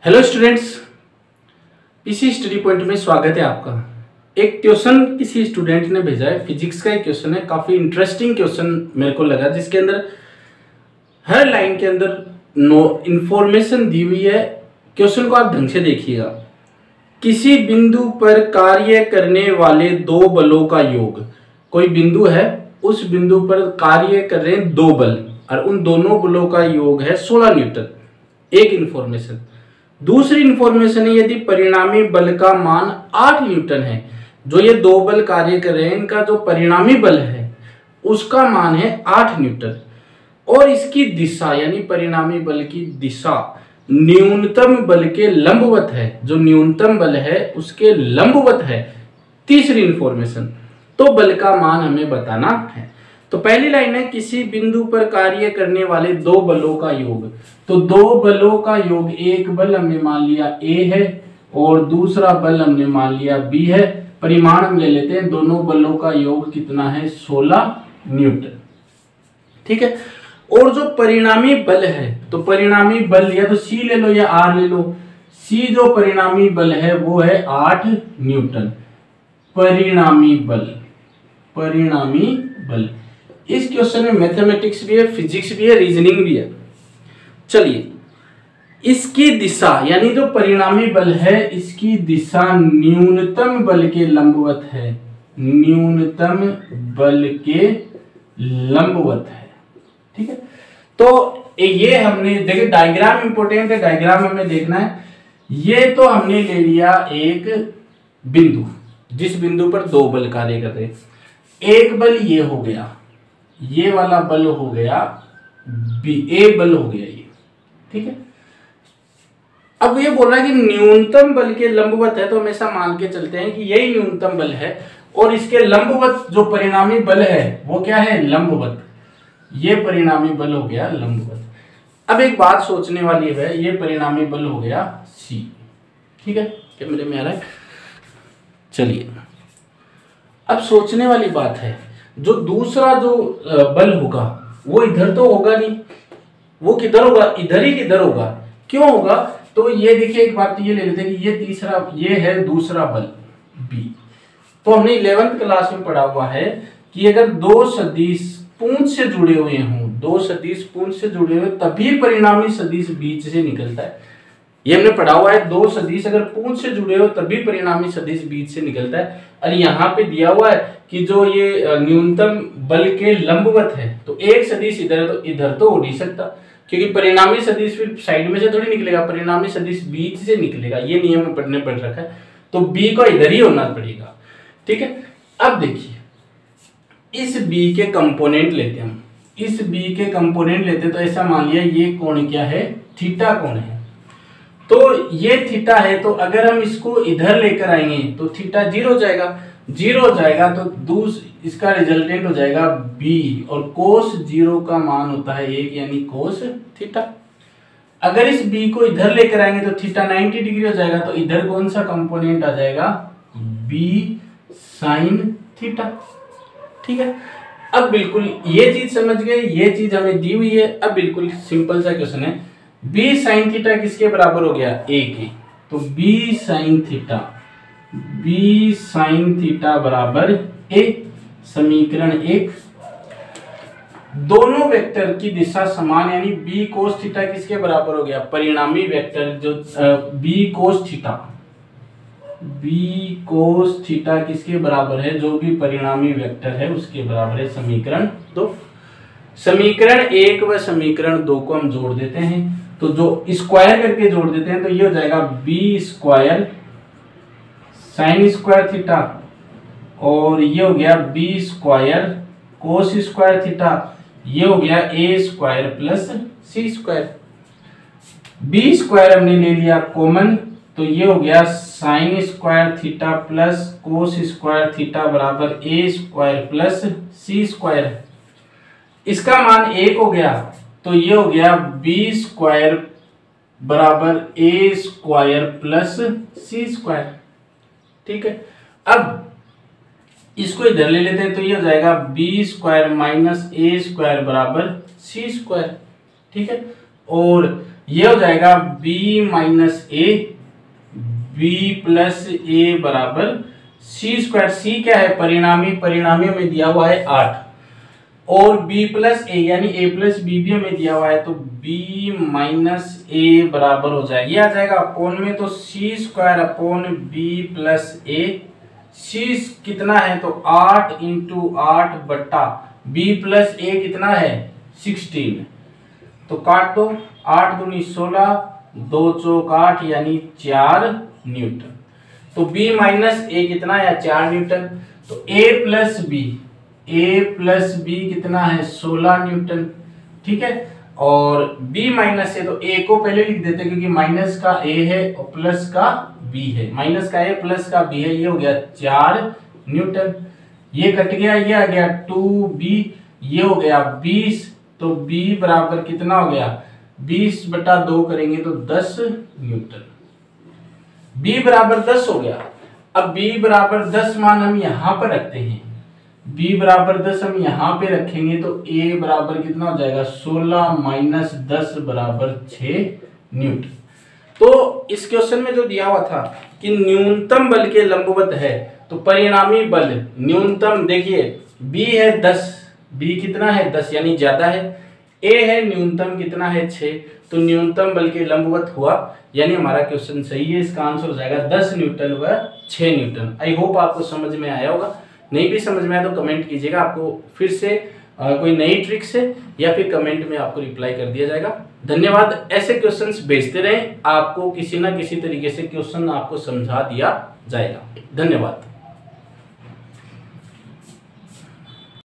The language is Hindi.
Hello students, PC study point में स्वागत है आपका। एक क्वेश्चन किसी स्टूडेंट ने भेजा है, फिजिक्स का एक क्वेश्चन है, काफी इंटरेस्टिंग क्वेश्चन मेरे को लगा, जिसके अंदर हर लाइन के अंदर इंफॉर्मेशन दी हुई है। क्वेश्चन को आप ढंग से देखिएगा। किसी बिंदु पर कार्य करने वाले दो बलों का योग, कोई बिंदु है, उस बिंदु पर कार्य कर रहे हैं दो बल और उन दोनों बलों का योग है 16 न्यूटन। एक इंफॉर्मेशन। दूसरी इंफॉर्मेशन है, यदि परिणामी बल का मान 8 न्यूटन है, जो ये दो बल कार्य कर रहे हैं, इनका जो परिणामी बल है उसका मान है 8 न्यूटन, और इसकी दिशा यानी परिणामी बल की दिशा न्यूनतम बल के लंबवत है, जो न्यूनतम बल है उसके लंबवत है। तीसरी इंफॉर्मेशन, तो बल का मान हमें बताना है। तो पहली लाइन है, किसी बिंदु पर कार्य करने वाले दो बलों का योग। तो दो बलों का योग, एक बल हमने मान लिया A है और दूसरा बल हमने मान लिया B है। परिमाण हम ले लेते हैं, दोनों बलों का योग कितना है, 16 न्यूटन। ठीक है। और जो परिणामी बल है, तो परिणामी बल या तो C ले लो या R ले लो। C जो परिणामी बल है वो है 8 न्यूटन। परिणामी बल। इस क्वेश्चन में मैथमेटिक्स भी है, फिजिक्स भी है, रीजनिंग भी है। चलिए, इसकी दिशा यानी जो परिणामी बल है, इसकी दिशा न्यूनतम बल के लंबवत है। न्यूनतम बल के लंबवत है। ठीक है। तो ये हमने देखे, डायग्राम इंपॉर्टेंट है, डायग्राम हमें देखना है। ये तो हमने ले लिया एक बिंदु, जिस बिंदु पर दो बल कार्य कर रहे हैं। एक बल ये हो गया, ये वाला बल हो गया ए बल हो गया ये। ठीक है। अब ये बोल रहा है कि न्यूनतम बल के लंबवत है, तो हमेशा मान के चलते हैं कि यही न्यूनतम बल है, और इसके लंबवत जो परिणामी बल है वो क्या है, लंबवत। ये परिणामी बल हो गया लंबवत। अब एक बात सोचने वाली है, ये परिणामी बल हो गया C। ठीक है, क्या मेरे में आ रहा है? चलिए, अब सोचने वाली बात है, जो दूसरा जो बल होगा वो इधर तो होगा नहीं, वो किधर होगा, इधर ही किधर होगा। क्यों होगा? तो ये देखिए, एक बात ये ले लेते हैं कि ये तीसरा, ये है दूसरा बल B। तो हमने 11th क्लास में पढ़ा हुआ है कि अगर दो सदिश पूंछ से जुड़े हुए हों, दो सदिश पूंछ से जुड़े हुए, तभी परिणामी सदिश बीच से निकलता है। ये हमने पढ़ा हुआ है, दो सदिश अगर पूंछ से जुड़े हो तभी परिणामी सदिश बीच से निकलता है। और यहाँ पे दिया हुआ है कि जो ये न्यूनतम बल के लंबवत है, तो एक सदिश इधर है तो इधर तो हो नहीं सकता, क्योंकि परिणामी सदिश फिर साइड में से थोड़ी निकलेगा, परिणामी सदिश बीच से निकलेगा। ये नियम में पढ़ने पड़ रखा है, तो B को इधर ही होना पड़ेगा। ठीक है। अब देखिए, इस B के कंपोनेंट लेते हैं हम, इस B के कंपोनेंट लेते हैं, तो ऐसा मान लिया ये कोण क्या है, थीटा कोण है। तो ये थीटा है, तो अगर हम इसको इधर लेकर आएंगे तो थीटा 0 हो जाएगा। 0 हो जाएगा तो इसका रिजल्टेंट हो जाएगा B, और कोस 0 का मान होता है 1, यानी कोस थीटा। अगर इस B को इधर लेकर आएंगे तो थीटा 90 डिग्री हो जाएगा, तो इधर कौन सा कंपोनेंट आ जाएगा, B साइन थीटा। ठीक है। अब बिल्कुल ये चीज समझ गए, ये चीज हमें दी हुई है। अब बिल्कुल सिंपल सा क्वेश्चन है, B साइन थीटा किसके बराबर हो गया, A के। तो B साइन थीटा बराबर A। समीकरण 1। दोनों वेक्टर की दिशा समान, यानी B कोस थीटा किसके बराबर हो गया, परिणामी वेक्टर जो B कोस थीटा किसके बराबर है, जो भी परिणामी वेक्टर है उसके बराबर है। समीकरण 2। समीकरण 1 व समीकरण 2 को हम जोड़ देते हैं, तो जो स्क्वायर करके जोड़ देते हैं, तो ये हो जाएगा B square sine square theta, और ये हो गया B square cos square theta, ये हो गया A square plus C square. B square हमने ले लिया कॉमन, तो ये हो गया sine square theta plus cos square theta बराबर A square plus C square. इसका मान 1 हो गया, तो ये हो गया B स्क्वायर बराबर A square plus C square. ठीक है। अब इसको इधर ले लेते हैं, तो ये हो जाएगा B square minus A square बराबर C स्क्वायर। ठीक है। और ये हो जाएगा b minus A, b plus A बराबर सी स्क्वायर। सी क्या है? परिणामी, परिणामी में दिया हुआ है 8 और b प्लस ए यानी a प्लस बी भी हमें दिया हुआ है, तो b माइनस ए बराबर हो जाएगा, ये आ जाएगा अपोन में, तो C square upon b plus A. C कितना है? तो 8 इंटू 8 बट्टा b प्लस ए कितना है? 16। तो काट दो, 8 दूनी 16, 2 चौक 8 यानी 4 न्यूटन। तो b माइनस ए कितना है? 4 न्यूटन। तो a प्लस बी कितना है? 16 न्यूटन। ठीक है, और b माइनस ए, तो a को पहले लिख देते हैं क्योंकि माइनस का a है और प्लस का b है, माइनस का a प्लस का b है, ये हो गया 4 न्यूटन। ये कट गया, ये आ गया 2b, ये हो गया 20, तो b बराबर कितना हो गया? 20/2 करेंगे तो 10 न्यूटन। b बराबर 10 हो गया। अब b बराबर 10 मान हम यहां पर रखते हैं, b बराबर 10 हम यहां पे रखेंगे तो a बराबर कितना हो जाएगा? 16 माइनस 10 बराबर 6 न्यूटन। तो इस क्वेश्चन में जो दिया हुआ था कि न्यूनतम बल के लंबवत है, तो परिणामी बल न्यूनतम, देखिए b है 10, b कितना है? 10 यानी ज्यादा है, a है न्यूनतम कितना है? 6, तो न्यूनतम बल के लंबवत हुआ, यानी हमारा क्वेश्चन सही है। इसका आंसर हो जाएगा 10 न्यूटन व 6 न्यूटन। आई होप आपको समझ में आया होगा, नहीं भी समझ में आया तो कमेंट कीजिएगा, आपको फिर से कोई नई ट्रिक से या फिर कमेंट में आपको रिप्लाई कर दिया जाएगा। धन्यवाद। ऐसे क्वेश्चंस भेजते रहें, आपको किसी ना किसी तरीके से क्वेश्चन आपको समझा दिया जाएगा। धन्यवाद।